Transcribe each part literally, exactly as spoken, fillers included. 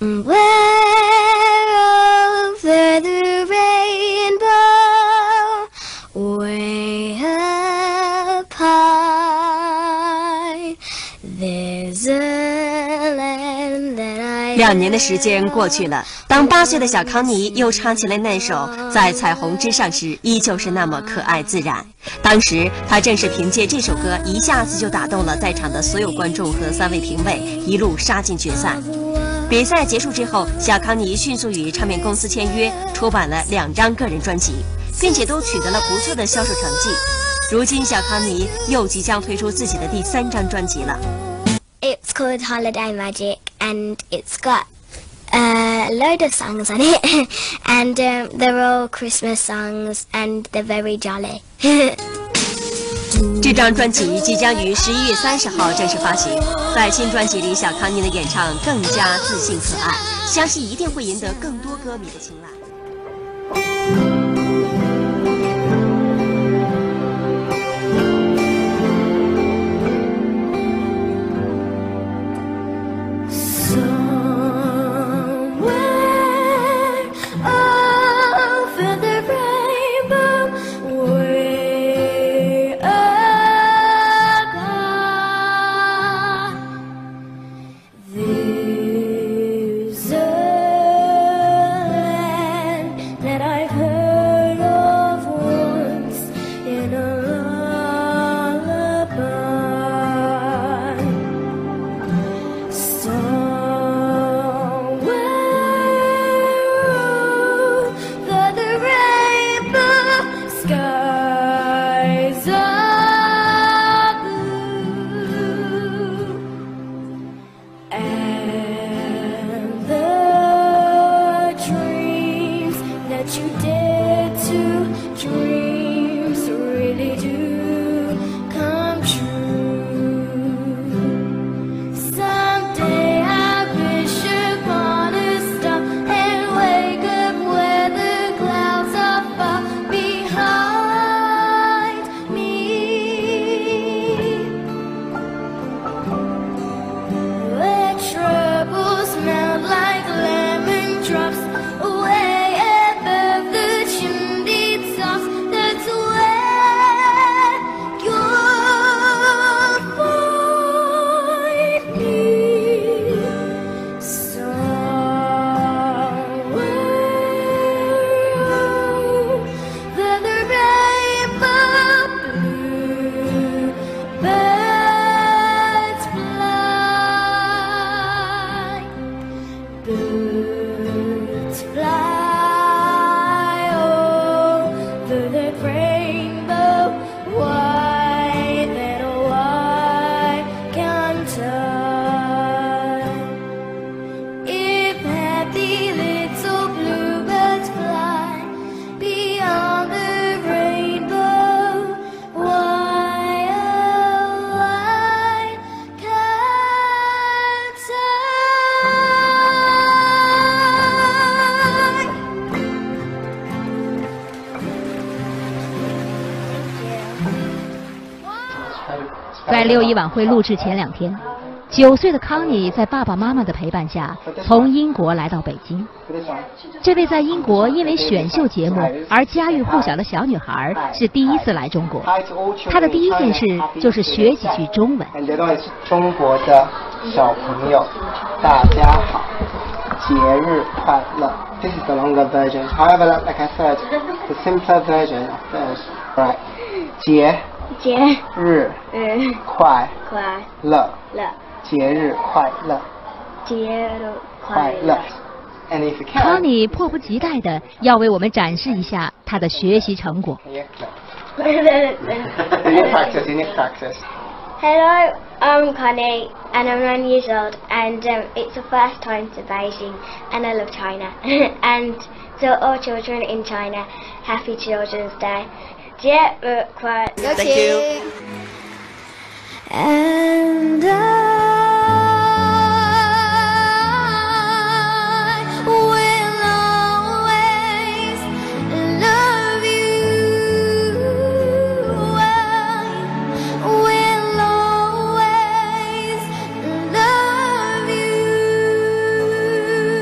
Where over the rainbow, way up high, there's a land that I... 两年的时间过去了，当八岁的小康妮又唱起了那首《在彩虹之上》时，依旧是那么可爱自然。当时她正是凭借这首歌，一下子就打动了在场的所有观众和三位评委，一路杀进决赛。比赛结束之后，小康妮迅速与唱片公司签约，出版了两张个人专辑，并且都取得了不错的销售成绩。如今，小康妮又即将推出自己的第三张专辑了。 It's called Holiday Magic, and it's got a load of songs on it, and um, they're all Christmas songs, and they're very jolly. 这张专辑即将于十一月三十号正式发行。在新专辑里，小康妮的演唱更加自信可爱，相信一定会赢得更多歌迷的青睐。 在六一晚会录制前两天，九岁的康妮在爸爸妈妈的陪伴下，从英国来到北京。这位在英国因为选秀节目而家喻户晓的小女孩是第一次来中国。她的第一件事就是学几句中文。 中国的小朋友，大家好，节日快乐。This is the longer version. However, like I said, the simpler version of this, right? 节节日日快快乐乐， 节日快乐节日快乐。And if you can, 康妮迫不及待地要为我们展示一下她的学习成果。 You need practice. You need practice. Hello, I'm Connie, and I'm nine years old, and um, it's the first time to Beijing, and I love China. And to all children in China, Happy Children's Day. 节日快乐！ Thank you. And I will always love you. I will always love you.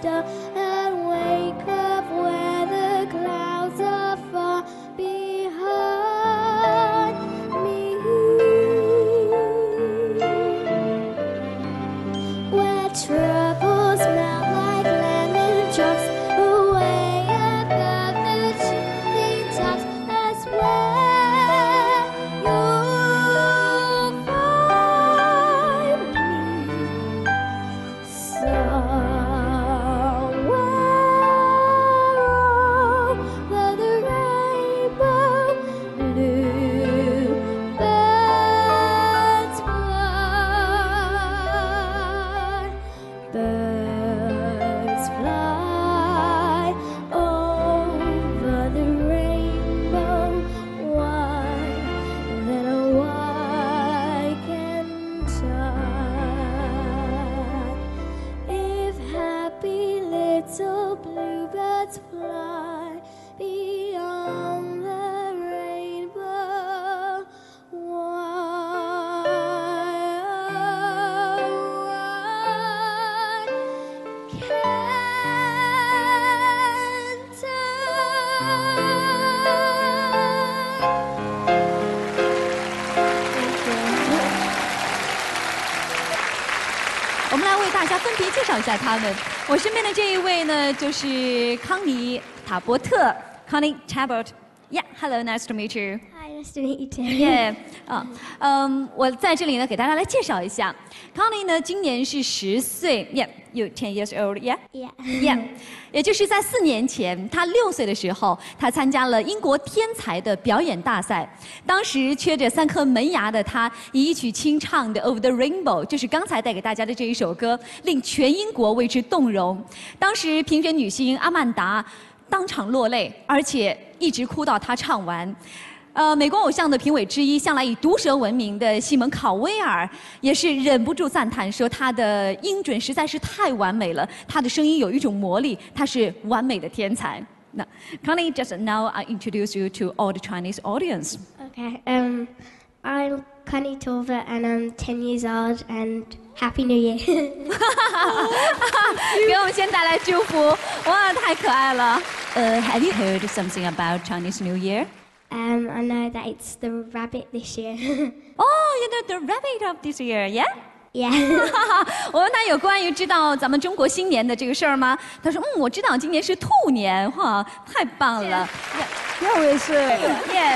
sister, and wake up where the clouds are far behind me, where troubles melt like lemon drops away above the chimney tops. That's where you'll find me, somewhere over the rainbow. Bluebirds fly, birds fly over the rainbow. Why then why can't I? If happy little bluebirds fly beyond the rainbow, why, why can't I? 我们来为大家分别介绍一下他们。我身边的这一位呢，就是康妮·塔伯特 （Connie Tabort）。Yeah, hello, nice to meet you. Hi, nice to meet you too. Yeah， 啊，嗯，我在这里呢给大家来介绍一下，康妮呢今年是十岁 ，Yeah, you ten years old, yeah. Yeah. Yeah， 也就是在四年前，他六岁的时候，他参加了英国天才的表演大赛。当时缺着三颗门牙的他，以一曲清唱的《Over the Rainbow》，就是刚才带给大家的这一首歌，令全英国为之动容。当时评选女星阿曼达当场落泪，而且一直哭到他唱完。呃，美国偶像的评委之一，向来以毒舌闻名的西蒙·考威尔，也是忍不住赞叹说他的音准实在是太完美了，他的声音有一种魔力，他是完美的天才。那 Connie, just now I introduce you to all the Chinese audience. Okay, um, I'm Connie Torva and I'm ten years old and Happy New Year. 给我们先带来祝福，哇，太可爱了。呃、uh, ，Have you heard something about Chinese New Year? um, I know that it's the rabbit this year. Oh, you know the rabbit of this year, yeah? Yeah. 我问他有关于知道咱们中国新年的这个事儿吗？他说，嗯，我知道今年是兔年，哇，太棒了。 那我也是。 耶。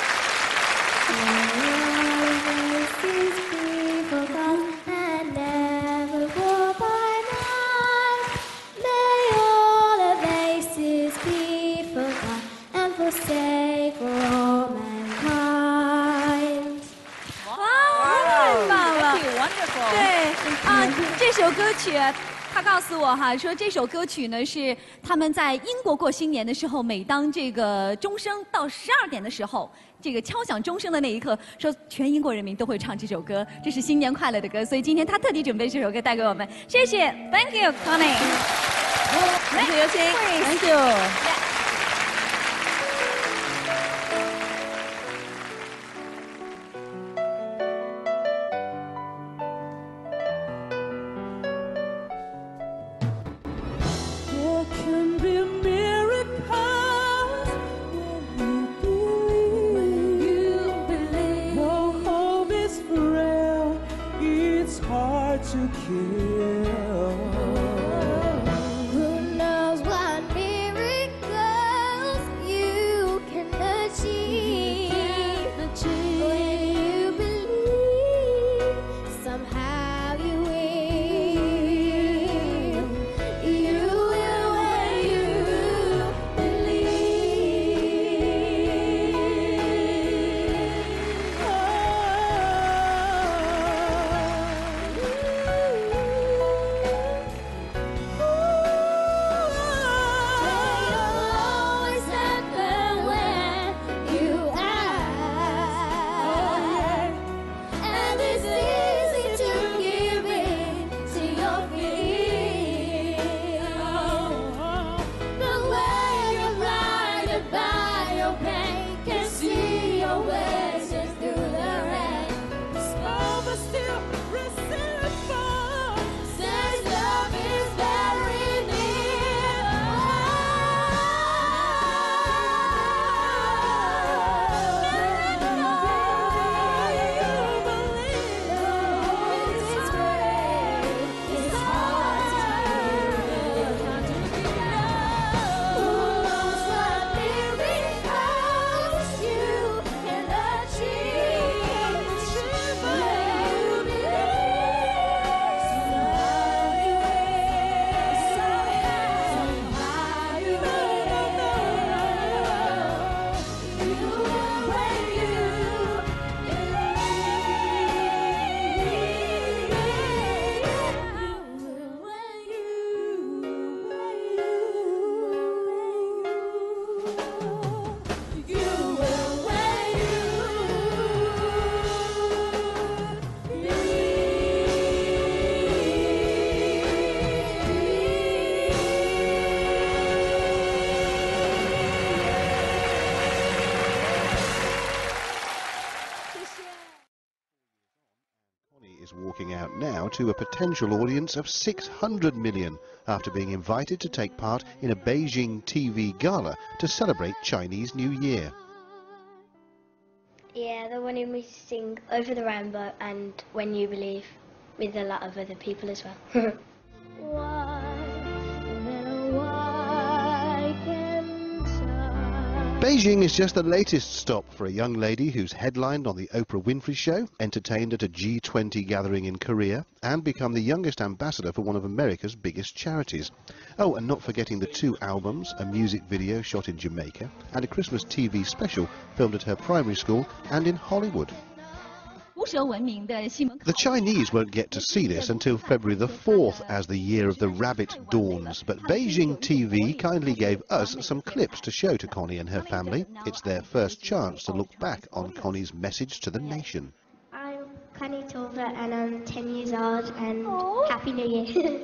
对啊，这首歌曲，他告诉我哈，说这首歌曲呢是他们在英国过新年的时候，每当这个钟声到十二点的时候，这个敲响钟声的那一刻，说全英国人民都会唱这首歌，这是新年快乐的歌，所以今天他特地准备这首歌带给我们，谢谢 ，Thank you, Connie。来，有请 ，Thank you。 To kill. Who knows what miracle to a potential audience of six hundred million after being invited to take part in a Beijing T V gala to celebrate Chinese New Year. Yeah, they wanted me to sing Over the Rainbow and When You Believe with a lot of other people as well. Beijing is just the latest stop for a young lady who's headlined on the Oprah Winfrey Show, entertained at a G twenty gathering in Korea, and become the youngest ambassador for one of America's biggest charities. Oh, and not forgetting the two albums, a music video shot in Jamaica, and a Christmas T V special filmed at her primary school and in Hollywood. The Chinese won't get to see this until February the fourth as the Year of the Rabbit dawns, but Beijing T V kindly gave us some clips to show to Connie and her family. It's their first chance to look back on Connie's message to the nation. I'm Connie Tova and I'm ten years old and Happy New Year.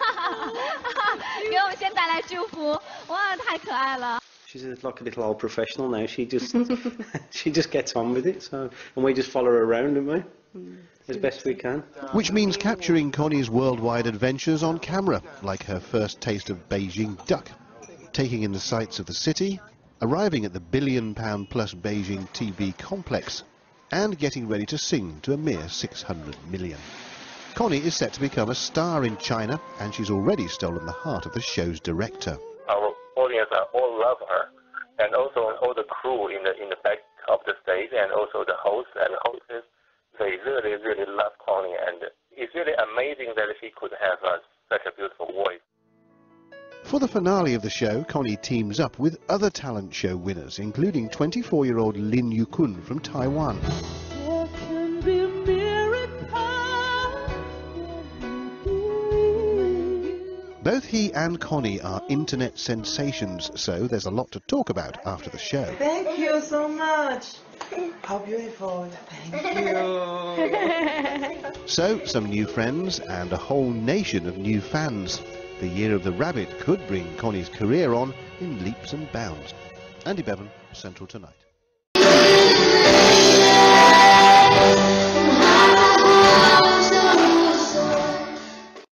She's like a little old professional now. She just she just gets on with it. So, and we just follow her around, don't we? As best we can. Which means capturing Connie's worldwide adventures on camera, like her first taste of Beijing duck, taking in the sights of the city, arriving at the billion pound plus Beijing T V complex, and getting ready to sing to a mere six hundred million. Connie is set to become a star in China, and she's already stolen the heart of the show's director. Our audience are all love her, and also all the crew in the in the back of the stage, and also the hosts and hostess. They really, really love Connie, and it's really amazing that she could have uh, such a beautiful voice. For the finale of the show, Connie teams up with other talent show winners, including twenty-four-year-old Lin Yukun from Taiwan. Both he and Connie are internet sensations, so there's a lot to talk about after the show. Thank you so much. How beautiful. Thank you. So, some new friends and a whole nation of new fans. The Year of the Rabbit could bring Connie's career on in leaps and bounds. Andy Bevan, Central Tonight.